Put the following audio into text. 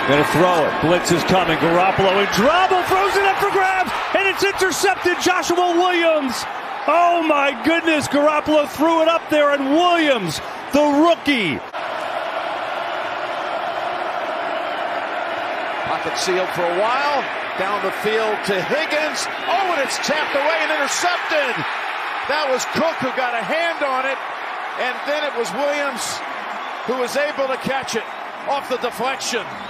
Gonna throw it. Blitz is coming. Garoppolo in trouble. Throws it up for grabs. And it's intercepted. Joshua Williams. Oh my goodness. Garoppolo threw it up there, and Williams, the rookie. Pocket sealed for a while. Down the field to Higgins. Oh, and it's tapped away and intercepted. That was Cook who got a hand on it. And then it was Williams who was able to catch it off the deflection.